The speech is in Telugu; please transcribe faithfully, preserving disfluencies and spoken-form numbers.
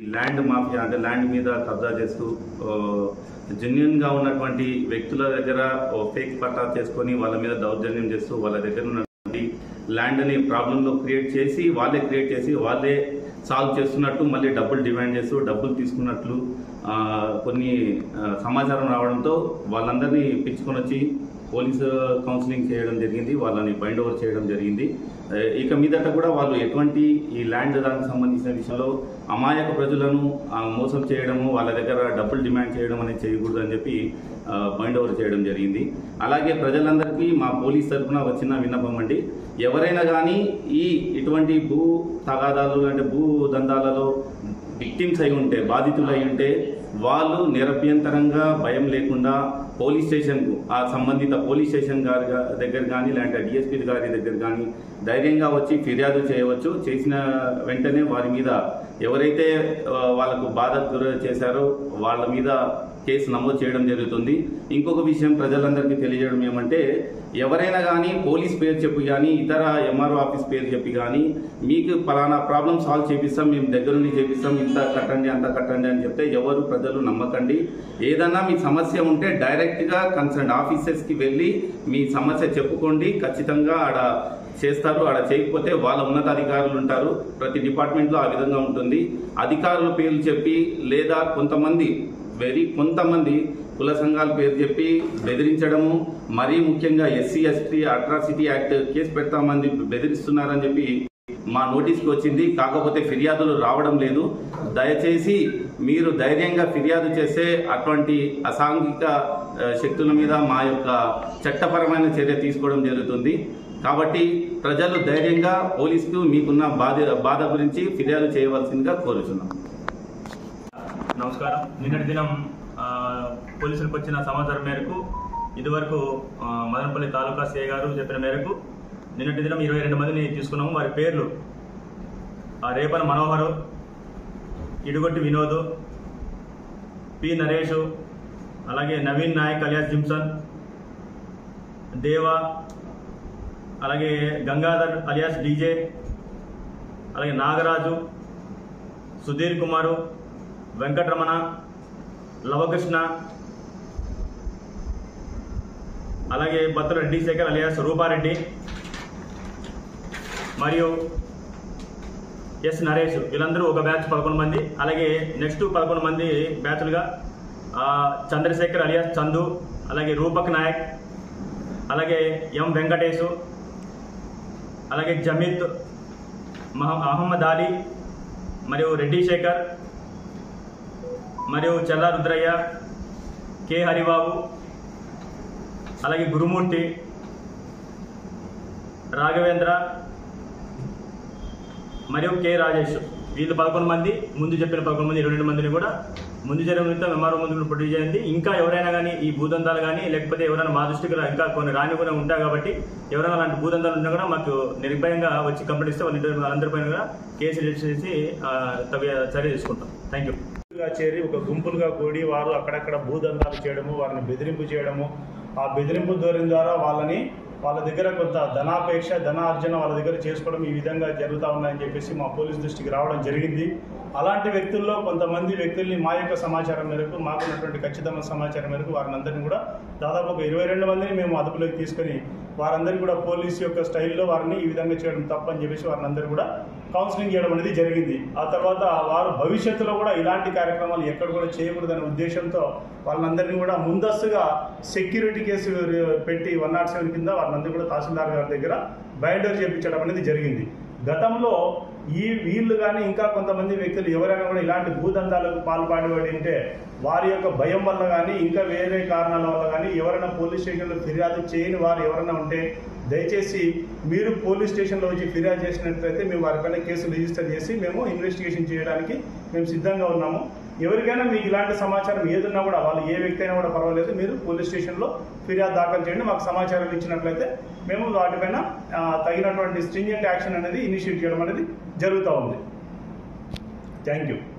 ల్యాండ్ మాఫియా అంటే ల్యాండ్ మీద కబ్జా చేస్తూ జెన్యున్ గా ఉన్నటువంటి వ్యక్తుల దగ్గర ఫేక్ పట్టా చేసుకొని వాళ్ళ మీద దౌర్జన్యం చేస్తూ వాళ్ళ దగ్గర ఉన్నటువంటి ల్యాండ్ ని ప్రాబ్లమ్ లో క్రియేట్ చేసి వాళ్ళే క్రియేట్ చేసి వాళ్ళే సాల్వ్ చేస్తున్నట్టు మళ్ళీ డబ్బులు డిమాండ్ చేస్తూ డబ్బులు తీసుకున్నట్లు కొన్ని సమాచారం రావడంతో వాళ్ళందరినీ పిలుచుకొని వచ్చి పోలీసు కౌన్సిలింగ్ చేయడం జరిగింది, వాళ్ళని బైండ్ ఓవర్ చేయడం జరిగింది. ఇక మీదట కూడా వాళ్ళు ఎటువంటి ఈ ల్యాండ్ దానికి సంబంధించిన విషయంలో అమాయక ప్రజలను మోసం చేయడము, వాళ్ళ దగ్గర డబ్బులు డిమాండ్ చేయడం అనేది చేయకూడదు అని చెప్పి బైండ్ ఓవర్ చేయడం జరిగింది. అలాగే ప్రజలందరికీ మా పోలీస్ తరఫున వచ్చిన విన్నపం అండి, ఎవరైనా కానీ ఈ ఇటువంటి భూ తగాదాలు అంటే భూ దందాలలో విక్టిమ్స్ అయి ఉంటే, బాధితులు అయి ఉంటే వాళ్ళు నిరభ్యంతరంగా భయం లేకుండా పోలీస్ స్టేషన్కు ఆ సంబంధిత పోలీస్ స్టేషన్ గారి దగ్గర కానీ లేదంటే డిఎస్పీ గారి దగ్గర కానీ ధైర్యంగా వచ్చి ఫిర్యాదు చేయవచ్చు. చేసిన వెంటనే వారి మీద ఎవరైతే వాళ్ళకు బాధ గురి చేశారో వాళ్ళ మీద కేసు నమోదు చేయడం జరుగుతుంది. ఇంకొక విషయం ప్రజలందరికీ తెలియజేయడం ఏమంటే, ఎవరైనా కానీ పోలీస్ పేరు చెప్పి కానీ ఇతర ఎంఆర్ఓ ఆఫీస్ పేరు చెప్పి కానీ మీకు పలానా ప్రాబ్లం సాల్వ్ చేపిస్తాం, మేము దగ్గర నుండి చేపిస్తాం, ఇంత కట్టండి అంత కట్టండి అని చెప్తే ఎవరు ప్రజలు నమ్మకండి. ఏదన్నా మీ సమస్య ఉంటే డైరెక్ట్గా కన్సర్న్ ఆఫీసర్స్కి వెళ్ళి మీ సమస్య చెప్పుకోండి, ఖచ్చితంగా ఆడ చేస్తారు. ఆడ చేయకపోతే వాళ్ళ ఉన్నతాధికారులు ఉంటారు, ప్రతి డిపార్ట్మెంట్లో ఆ విధంగా ఉంటుంది. అధికారుల పేర్లు చెప్పి లేదా కొంతమంది వెరీ కొంతమంది కుల సంఘాల పేరు చెప్పి బెదిరించడము, మరీ ముఖ్యంగా SC ST atrocity act case పెడతామని బెదిరిస్తున్నారని చెప్పి మా నోటీస్కి వచ్చింది. కాకపోతే ఫిర్యాదులు రావడం లేదు. దయచేసి మీరు ధైర్యంగా ఫిర్యాదు చేస్తే అటువంటి అసాంఘిక శక్తుల మీద మా యొక్క చట్టపరమైన చర్య తీసుకోవడం జరుగుతుంది. కాబట్టి ప్రజలు ధైర్యంగా పోలీసుకు మీకున్న బాధ బాధ గురించి ఫిర్యాదు చేయవలసిందిగా కోరుచున్నాం. నమస్కారం. నిన్నటి దినం పోలీసులకు వచ్చిన సమాచారం మేరకు ఇదివరకు మదనపల్లి తాలూకా సిఐ గారు చెప్పిన మేరకు నిన్నటి దినం ఇరవై రెండు మందిని తీసుకున్నాము. వారి పేర్లు రేపన మనోహరు, ఇడుగొట్టి వినోద్, పి నరేష్, అలాగే నవీన్ నాయక్ అలియాస్ జిమ్సన్, దేవా, అలాగే గంగాధర్ అలియాస్ డీజే, అలాగే నాగరాజు, సుధీర్ కుమారు, వెంకటరమణ, లవకృష్ణ, అలాగే బత్తుల రెడ్డి శేఖర్ అలియాస్ రూపారెడ్డి మరియు ఎస్ నరేష్, వీళ్ళందరూ ఒక బ్యాచ్ పదకొండు మంది. అలాగే నెక్స్ట్ పదకొండు మంది బ్యాచ్లుగా చంద్రశేఖర్ అలియాస్ చందు, అలాగే రూపక్ నాయక్, అలాగే ఎం వెంకటేశు, అలాగే జమీద్, అహ్మద్ అలీ మరియు రెడ్డి శేఖర్ మరియు చల్లా రుద్రయ్య, కె హరిబాబు, అలాగే గురుమూర్తి, రాఘవేంద్ర మరియు కె రాజేష్, వీళ్ళు పదకొండు మంది. ముందు చెప్పిన పదకొండు మంది ఇరవై రెండు మందిని కూడా ముందు జరిగిన నిమిత్తం ఎంఆర్ఓ ముందు ప్రొడ్యూస్ చేయండి. ఇంకా ఎవరైనా కానీ ఈ భూదందాలు కానీ లేకపోతే ఎవరైనా మా దృష్టికి ఇంకా కొన్ని రాని కూడా ఉంటాయి కాబట్టి ఎవరైనా అలాంటి భూదందాలు ఉన్నా కూడా మాకు నిర్భయంగా వచ్చి కంప్లైంట్ ఇస్తే వాళ్ళ అందరిపైన కూడా కేసు రిజిస్టర్ చేసి తగ్గ చర్య తీసుకుంటాం. Thank you. చేరి ఒక గుంపులుగా కూడి వారు అక్కడక్కడ భూదందాలు చేయడము, వారిని బెదిరింపు చేయడము, ఆ బెదిరింపు ధోరణి ద్వారా వాళ్ళని వాళ్ళ దగ్గర కొంత ధనాపేక్ష ధనార్జన వాళ్ళ దగ్గర చేసుకోవడం ఈ విధంగా జరుగుతూ ఉన్నాయని చెప్పేసి మా పోలీస్ దృష్టికి రావడం జరిగింది. అలాంటి వ్యక్తుల్లో కొంతమంది వ్యక్తుల్ని మా యొక్క సమాచారం మేరకు మాకున్నటువంటి ఖచ్చితమైన సమాచారం మేరకు వారిని అందరినీ కూడా దాదాపు ఒక ఇరవై రెండు మందిని మేము అదుపులోకి తీసుకొని వారందరినీ కూడా పోలీసు యొక్క స్టైల్లో వారిని ఈ విధంగా చేయడం తప్పని చెప్పేసి వారిని అందరూ కూడా కౌన్సిలింగ్ చేయడం అనేది జరిగింది. ఆ తర్వాత వారు భవిష్యత్తులో కూడా ఇలాంటి కార్యక్రమాలు ఎక్కడ కూడా చేయకూడదనే ఉద్దేశంతో వాళ్ళందరినీ కూడా ముందస్తుగా సెక్యూరిటీ కేసు పెట్టి వన్ నాట్ సెవెన్ కింద వాళ్ళందరూ కూడా తహసీల్దార్ గారి దగ్గర బైండ్ ఓవర్ చేయించడం అనేది జరిగింది. గతంలో ఈ వీళ్ళు కానీ ఇంకా కొంతమంది వ్యక్తులు ఎవరైనా కూడా ఇలాంటి భూదందాలకు పాల్పడి ఉంటే వారి యొక్క భయం వల్ల కానీ ఇంకా వేరే కారణాల వల్ల కానీ ఎవరైనా పోలీస్ స్టేషన్లో ఫిర్యాదు చేయని వారు ఎవరైనా ఉంటే దయచేసి మీరు పోలీస్ స్టేషన్లో వచ్చి ఫిర్యాదు చేసినట్లయితే మేము వారిపైన కేసు రిజిస్టర్ చేసి మేము ఇన్వెస్టిగేషన్ చేయడానికి మేము సిద్ధంగా ఉన్నాము. ఎవరికైనా మీకు ఇలాంటి సమాచారం ఏదున్నా కూడా వాళ్ళు ఏ వ్యక్తి అయినా కూడా పర్వాలేదు, మీరు పోలీస్ స్టేషన్లో ఫిర్యాదు దాఖలు చేయండి. మాకు సమాచారం ఇచ్చినట్లయితే మేము వాటిపైన తగినటువంటి స్ట్రింజెంట్ యాక్షన్ అనేది ఇనిషియేట్ చేయడం అనేది జరుగుతూ ఉంది. Thank you.